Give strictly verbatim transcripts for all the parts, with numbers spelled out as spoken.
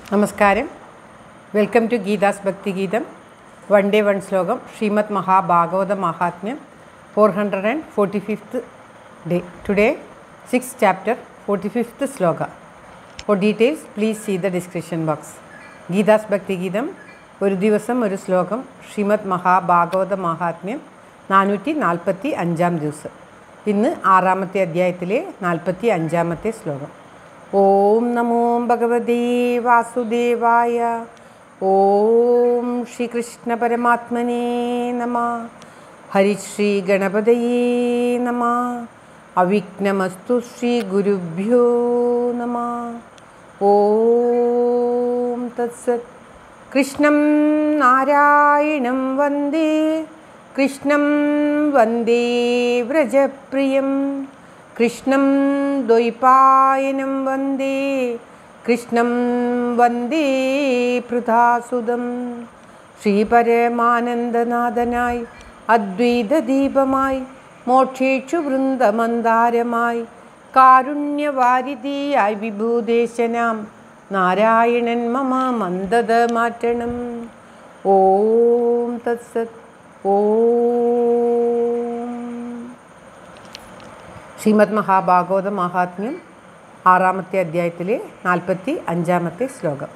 നമസ്കാരം. Welcome to Geetha's Bhakti ഗീതം. One day one ശ്ലോകം. Shrimad Mahabhagavata Mahatmyam four hundred and forty fifth day. Today six chapter forty fifth ശ്ലോക. For details please see the description box. Geetha's Bhakti Geetham ഒരു ദിവസം ഒരു ശ്ലോകം. ശ്രീമദ് മഹാഭാഗവത മഹാത്മ്യം നാനൂറ്റി നാൽപ്പത്തി അഞ്ചാം ദിവസം. ഇന്ന് ആറാമത്തെ അധ്യായത്തിലെ നാൽപ്പത്തി അഞ്ചാമത്തെ ശ്ലോകം. ഓം നമോ ഭഗവതേ വാസുദേവായ. ഓം ശ്രീകൃഷ്ണ പരമാത്മനേ നമഃ. ഹരിശ്രീ ഗണപതയേ നമഃ. അവിഘ്നമസ്തു ശ്രീ ഗുരുഭ്യോ നമഃ. ഓം തത്സത്. കൃഷ്ണം നാരായണം വന്ദേ കൃഷ്ണം വന്ദേ വ്രജപ്രിയം. കൃഷ്ണം ദ്വൈപായനം വന്ദേ കൃഷ്ണം വന്ദേ പൃഥാസുതം. ശ്രീപരമാനന്ദനാഥനായി അദ്വൈതദീപമായി മോക്ഷേക്ഷു വൃന്ദമന്ദാരമായി കാരുണ്യവാരിധിയായി വിഭൂദേശനാം നാരായണൻ മമ മന്ദത മാറ്റണം. ഓം തത്സത്. ഓം. ശ്രീമദ് മഹാഭാഗവത മഹാത്മ്യം ആറാമത്തെ അധ്യായത്തിലെ നാൽപ്പത്തി അഞ്ചാമത്തെ ശ്ലോകം.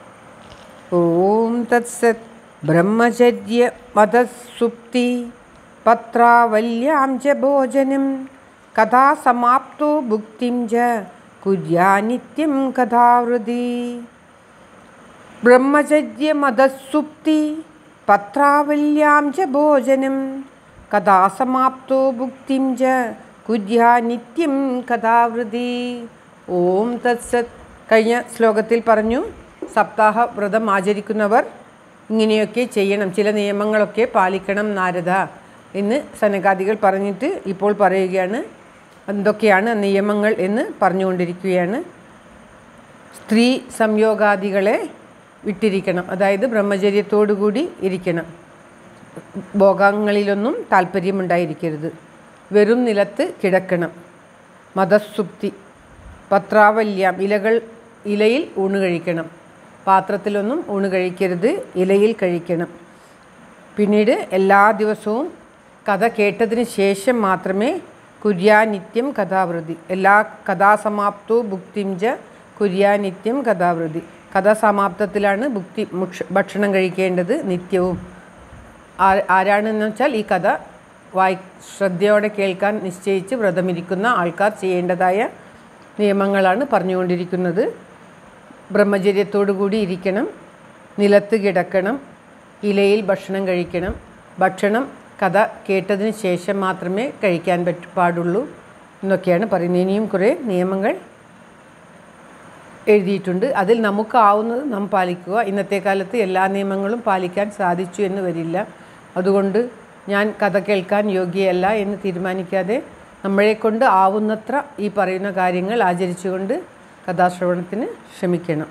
ഓം തത്സത്. ബ്രഹ്മചര്യ മതസുപ്തി പത്രാവല്യാം ച ഭോജനം കഥാസമാപ്തോ ഭുക്തിം ച കുര്യാനിത്യം കഥാവൃതി. ബ്രഹ്മചര്യ മതസുപ്തി പത്രാവല്യാം ച ഭോജനം കഥാസമാപ്തോ ഭുക്തിം ച കുര്യാനിത്യം കഥാവൃതി. ഓം തത്സത്. കഴിഞ്ഞ ശ്ലോകത്തിൽ പറഞ്ഞു, സപ്താഹ വ്രതം ആചരിക്കുന്നവർ ഇങ്ങനെയൊക്കെ ചെയ്യണം, ചില നിയമങ്ങളൊക്കെ പാലിക്കണം നാരദ എന്ന് സനകാദികൾ പറഞ്ഞിട്ട് ഇപ്പോൾ പറയുകയാണ് എന്തൊക്കെയാണ് നിയമങ്ങൾ എന്ന് പറഞ്ഞുകൊണ്ടിരിക്കുകയാണ്. സ്ത്രീ സംയോഗാദികളെ വിട്ടിരിക്കണം, അതായത് ബ്രഹ്മചര്യത്തോടു കൂടി ഇരിക്കണം. ഭോഗങ്ങളിലൊന്നും താല്പര്യമുണ്ടായിരിക്കരുത്. വെറും നിലത്ത് കിടക്കണം. മതസുപ്തി. പത്രാവല്യാം ഇലകൾ ഇലയിൽ ഊണ് കഴിക്കണം. പാത്രത്തിലൊന്നും ഊണ് കഴിക്കരുത്, ഇലയിൽ കഴിക്കണം. പിന്നീട് എല്ലാ ദിവസവും കഥ കേട്ടതിന് ശേഷം മാത്രമേ കുര്യാനിത്യം കഥാവൃതി. എല്ലാ കഥാസമാപ്തോ ഭുക്തിം ച കുര്യാനിത്യം കഥാവൃതി. കഥാസമാപ്തത്തിലാണ് ഭുക്തി ഭക്ഷണം കഴിക്കേണ്ടത് നിത്യവും. ആരാണെന്ന് വെച്ചാൽ ഈ കഥ വായി ശ്രദ്ധയോടെ കേൾക്കാൻ നിശ്ചയിച്ച് വ്രതമിരിക്കുന്ന ആൾക്കാർ ചെയ്യേണ്ടതായ നിയമങ്ങളാണ് പറഞ്ഞുകൊണ്ടിരിക്കുന്നത്. ബ്രഹ്മചര്യത്തോടു കൂടി ഇരിക്കണം, നിലത്ത് കിടക്കണം, ഇലയിൽ ഭക്ഷണം കഴിക്കണം. ഭക്ഷണം കഥ കേട്ടതിന് ശേഷം മാത്രമേ കഴിക്കാൻ പറ്റ പാടുള്ളൂ എന്നൊക്കെയാണ് പറയുന്നത്. ഇനിയും കുറേ നിയമങ്ങൾ എഴുതിയിട്ടുണ്ട്. അതിൽ നമുക്കാവുന്നത് നാം പാലിക്കുക. ഇന്നത്തെ കാലത്ത് എല്ലാ നിയമങ്ങളും പാലിക്കാൻ സാധിച്ചു എന്ന് വരില്ല. അതുകൊണ്ട് ഞാൻ കഥ കേൾക്കാൻ യോഗ്യയല്ല എന്ന് തീരുമാനിക്കാതെ നമ്മളെക്കൊണ്ട് ആവുന്നത്ര ഈ പറയുന്ന കാര്യങ്ങൾ ആചരിച്ചുകൊണ്ട് കഥാശ്രവണത്തിന് ശ്രമിക്കണം.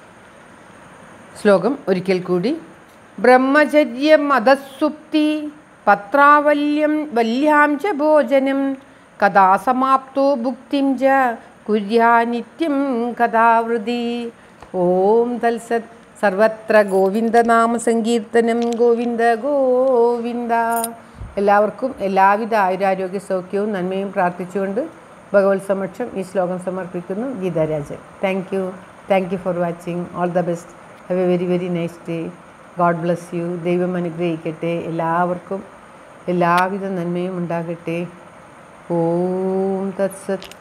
ശ്ലോകം ഒരിക്കൽ കൂടി. ബ്രഹ്മചര്യ മതസുപ്തി പത്രാവല്യം വല്യാം ച ഭോജനം കഥാസമാപ്തോ ഭുക്തിം ച കുര്യാനിത്യം കഥാവൃതി. ഓം തത്സത്. സർവത്ര ഗോവിന്ദനാമ സങ്കീർത്തനം. ഗോവിന്ദ ഗോവിന്ദ. എല്ലാവർക്കും എല്ലാവിധ ആയുരാരോഗ്യ സൗഖ്യവും നന്മയും പ്രാർത്ഥിച്ചുകൊണ്ട് ഭഗവത് സമക്ഷം ഈ ശ്ലോകം സമർപ്പിക്കുന്നു. Geetharajan. Thank you. Thank you for watching. All the best. Have a very very nice day. God bless you. ദൈവം അനുഗ്രഹിക്കട്ടെ. എല്ലാവർക്കും എല്ലാവിധ നന്മയും ഉണ്ടാകട്ടെ. ഓം തത്സത്.